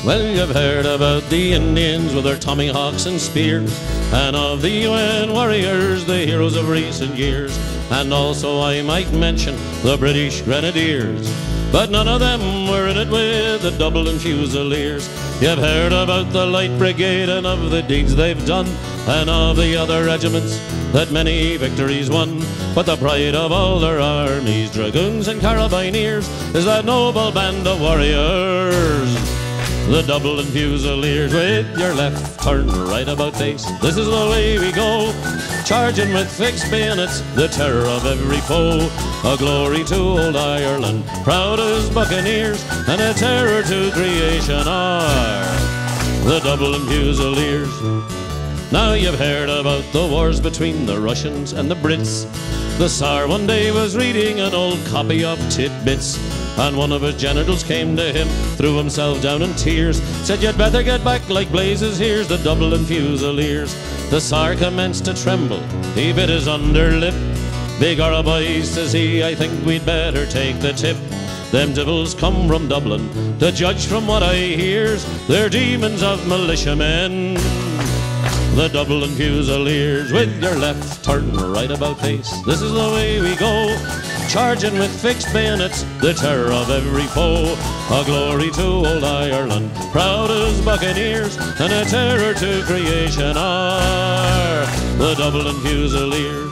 Well, you've heard about the Indians with their tomahawks and spears, and of the UN warriors, the heroes of recent years, and also I might mention the British Grenadiers. But none of them were in it with the Dublin Fusiliers. You've heard about the Light Brigade and of the deeds they've done, and of the other regiments that many victories won. But the pride of all their armies, Dragoons and Carabineers, is that noble band of warriors, the Dublin Fusiliers. With your left, turn right about face. This is the way we go, charging with fixed bayonets, the terror of every foe. A glory to old Ireland, proud as buccaneers, and a terror to creation are the Dublin Fusiliers. Now you've heard about the wars between the Russians and the Brits. The Tsar one day was reading an old copy of Titbits, and one of his generals came to him, threw himself down in tears, said, "You'd better get back like blazes, here's the Dublin Fusiliers." The Tsar commenced to tremble, he bit his underlip. "Begorra, boys," says he, "I think we'd better take the tip. Them devils come from Dublin, to judge from what I hears, they're demons of militiamen, the Dublin Fusiliers." With your left, turn right about face. This is the way we go, charging with fixed bayonets, the terror of every foe. A glory to old Ireland, proud as buccaneers, and a terror to creation are the Dublin Fusiliers.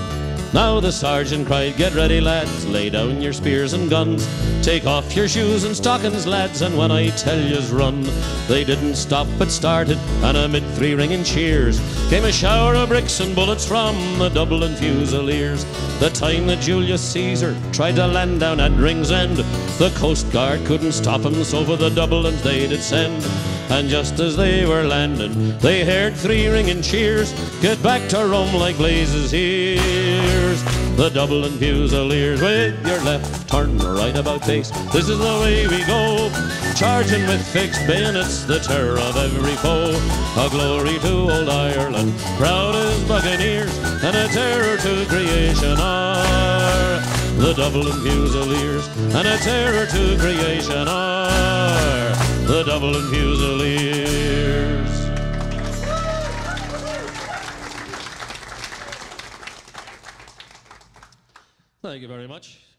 Now the sergeant cried, "Get ready, lads, lay down your spears and guns. Take off your shoes and stockings, lads, and when I tell yous run." They didn't stop but started, and amid three ringing cheers came a shower of bricks and bullets from the Dublin Fusiliers. The time that Julius Caesar tried to land down at Ringsend, the Coast Guard couldn't stop him, so for the Dublins they did send. And just as they were landing, they heard three ringing cheers, "Get back to Rome like blazes, here's the Dublin Fusiliers." With your left, turn right about face. This is the way we go, charging with fixed bayonets, the terror of every foe. A glory to old Ireland, proud as buccaneers, and a terror to creation are the Dublin Fusiliers, and a terror to creation are the Dublin Fusiliers. Thank you very much.